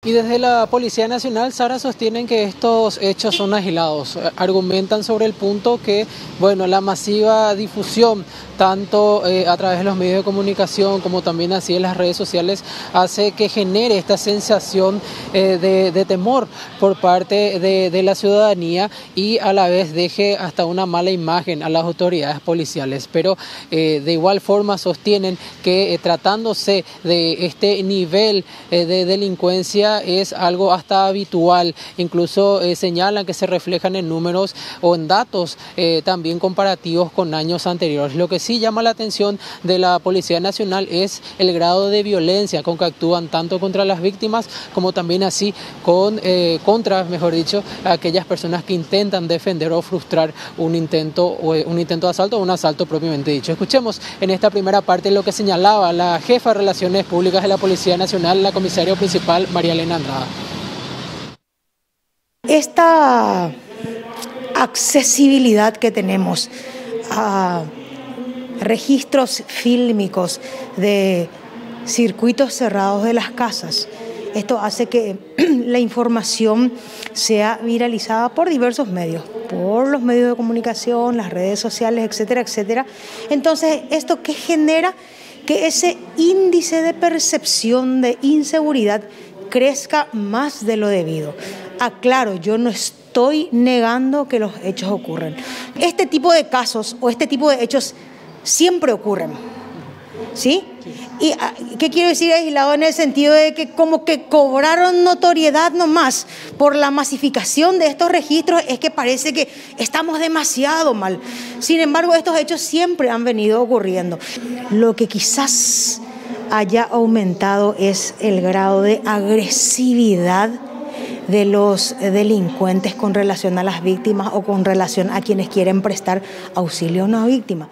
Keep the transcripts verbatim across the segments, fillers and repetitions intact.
Y desde la Policía Nacional, Sara, sostienen que estos hechos son aislados. Argumentan sobre el punto que, bueno, la masiva difusión, tanto eh, a través de los medios de comunicación como también así en las redes sociales, hace que genere esta sensación eh, de, de temor por parte de, de la ciudadanía y a la vez deje hasta una mala imagen a las autoridades policiales. Pero eh, de igual forma sostienen que eh, tratándose de este nivel eh, de delincuencia, es algo hasta habitual, incluso eh, señalan que se reflejan en números o en datos eh, también comparativos con años anteriores. Lo que sí llama la atención de la Policía Nacional es el grado de violencia con que actúan tanto contra las víctimas como también así con eh, contra, mejor dicho, aquellas personas que intentan defender o frustrar un intento o un intento de asalto o un asalto propiamente dicho. Escuchemos en esta primera parte lo que señalaba la jefa de Relaciones Públicas de la Policía Nacional, la comisaria principal María Elena Andrada. Esta accesibilidad que tenemos a registros fílmicos de circuitos cerrados de las casas, esto hace que la información sea viralizada por diversos medios, por los medios de comunicación, las redes sociales, etcétera, etcétera. Entonces, ¿esto qué genera? Que ese índice de percepción de inseguridad crezca más de lo debido. Aclaro, yo no estoy negando que los hechos ocurren. Este tipo de casos o este tipo de hechos siempre ocurren, ¿sí? ¿Y qué quiero decir aislado? En el sentido de que como que cobraron notoriedad nomás por la masificación de estos registros, es que parece que estamos demasiado mal. Sin embargo, estos hechos siempre han venido ocurriendo. Lo que quizás haya aumentado es el grado de agresividad de los delincuentes con relación a las víctimas o con relación a quienes quieren prestar auxilio a una víctima.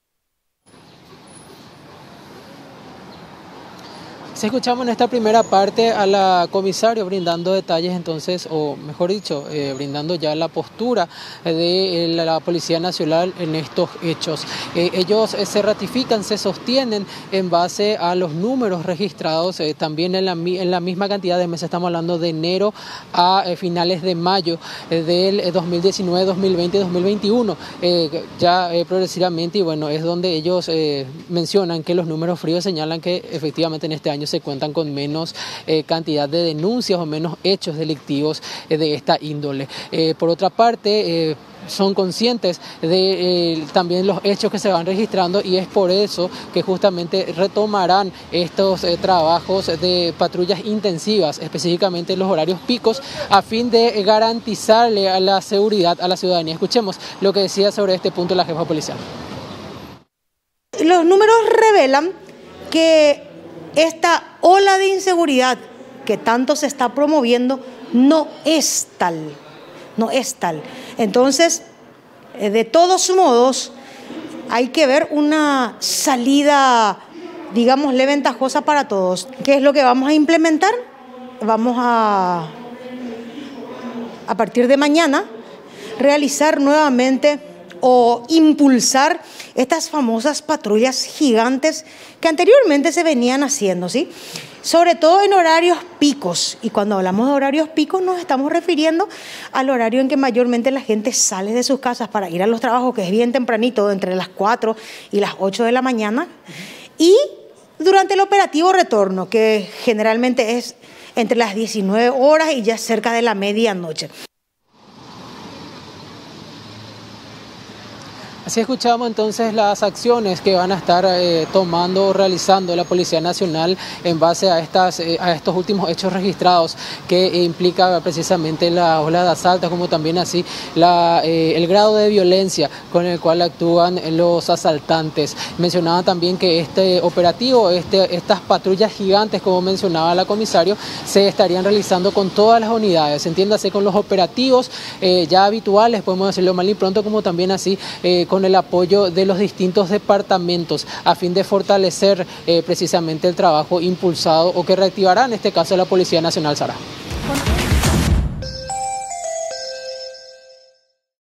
Si escuchamos en esta primera parte a la comisaria brindando detalles entonces, o mejor dicho, eh, brindando ya la postura de la, la Policía Nacional en estos hechos. Eh, ellos eh, se ratifican, se sostienen en base a los números registrados, eh, también en la, en la misma cantidad de meses, estamos hablando de enero a eh, finales de mayo eh, del eh, dos mil diecinueve, dos mil veinte y dos mil veintiuno, eh, ya eh, progresivamente, y bueno, es donde ellos eh, mencionan que los números fríos señalan que efectivamente en este año se cuentan con menos eh, cantidad de denuncias o menos hechos delictivos eh, de esta índole. Eh, por otra parte, eh, son conscientes de eh, también los hechos que se van registrando y es por eso que justamente retomarán estos eh, trabajos de patrullas intensivas, específicamente en los horarios picos, a fin de garantizarle a la seguridad a la ciudadanía. Escuchemos lo que decía sobre este punto la jefa policial. Los números revelan que esta ola de inseguridad que tanto se está promoviendo no es tal, no es tal. Entonces, de todos modos, hay que ver una salida, digámosle, ventajosa para todos. ¿Qué es lo que vamos a implementar? Vamos a, a partir de mañana, realizar nuevamente o impulsar estas famosas patrullas gigantes que anteriormente se venían haciendo, ¿sí? Sobre todo en horarios picos. Y cuando hablamos de horarios picos nos estamos refiriendo al horario en que mayormente la gente sale de sus casas para ir a los trabajos, que es bien tempranito, entre las cuatro y las ocho de la mañana. Y durante el operativo retorno, que generalmente es entre las diecinueve horas y ya cerca de la medianoche. Así escuchamos entonces las acciones que van a estar eh, tomando o realizando la Policía Nacional en base a, estas, eh, a estos últimos hechos registrados que eh, implica precisamente la ola de asaltos, como también así la, eh, el grado de violencia con el cual actúan los asaltantes. Mencionaba también que este operativo, este, estas patrullas gigantes, como mencionaba la comisario, se estarían realizando con todas las unidades, entiéndase con los operativos eh, ya habituales, podemos decirlo mal y pronto, como también así eh, con con el apoyo de los distintos departamentos a fin de fortalecer eh, precisamente el trabajo impulsado o que reactivará en este caso la Policía Nacional, Sara.